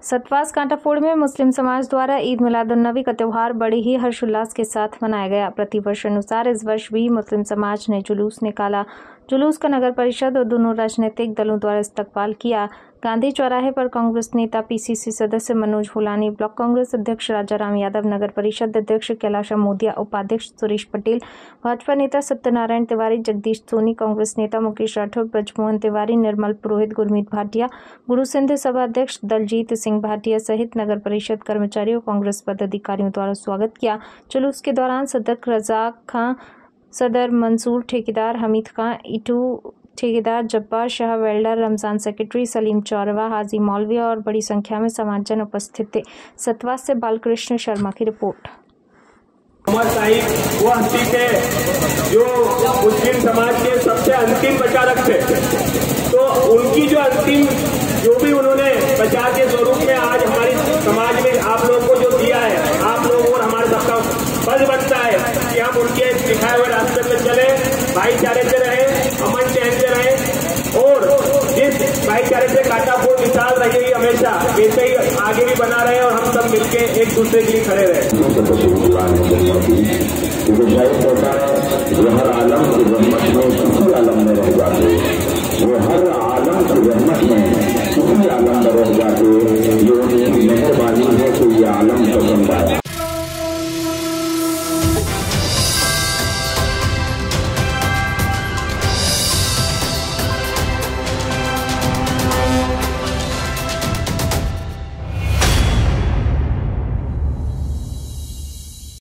सतवास कांटाफोड़ में मुस्लिम समाज द्वारा ईद मिलादुन्नबी का त्यौहार बड़े ही हर्षोल्लास के साथ मनाया गया। प्रतिवर्ष अनुसार इस वर्ष भी मुस्लिम समाज ने जुलूस निकाला। जुलूस का नगर परिषद और दोनों राजनीतिक दलों द्वारा इस्तकबाल किया। गांधी चौराहे पर कांग्रेस नेता पीसीसी सदस्य मनोज हुलानी, ब्लॉक कांग्रेस अध्यक्ष राजाराम यादव, नगर परिषद अध्यक्ष कैलाश मोदिया, उपाध्यक्ष सुरेश पटेल, भाजपा नेता सत्यनारायण तिवारी, जगदीश सोनी, कांग्रेस नेता मुकेश राठौर, ब्रजमोहन तिवारी, निर्मल पुरोहित, गुरमीत भाटिया, गुरु सिंध सभा अध्यक्ष दलजीत सिंह भाटिया सहित नगर परिषद कर्मचारियों कांग्रेस पदाधिकारियों द्वारा स्वागत किया। जुलूस के दौरान सदक रजाक खां, सदर मंसूर, ठेकेदार हमीद खां, इटू ठेकेदार जब्बार शाह, वेल्डर रमजान, सेक्रेटरी सलीम चौरवा, हाजी मौलवी और बड़ी संख्या में समाजजन उपस्थित थे। सतवास से बालकृष्ण शर्मा की रिपोर्ट। उमर साहिब वो हस्ती थे जो मुस्लिम समाज के सबसे अंतिम प्रचारक थे, तो उनकी जो अंतिम जो भी उन्होंने प्रचार के स्वरूप में आज हमारी समाज में आप लोगों को जो दिया है, आप लोगों और हमारे सबका फर्ज बनता है कि हम उनके दिखाए हुए रास्ते में चले, भाईचारे से रहे, अमन चैन से रहे और जिस भाईचारे से कांटाफोड़ मिसाल रही हमेशा वैसे ही आगे भी बना रहे और हम सब मिलके एक दूसरे के लिए खड़े रहे। वो हर आलम की रहमत में किसी आलम में रह जाते, वो हर आलम की रहमत में किसी आलम में रह जाते, ये उनकी मेहरबानी है तो ये आलम पसंद आए।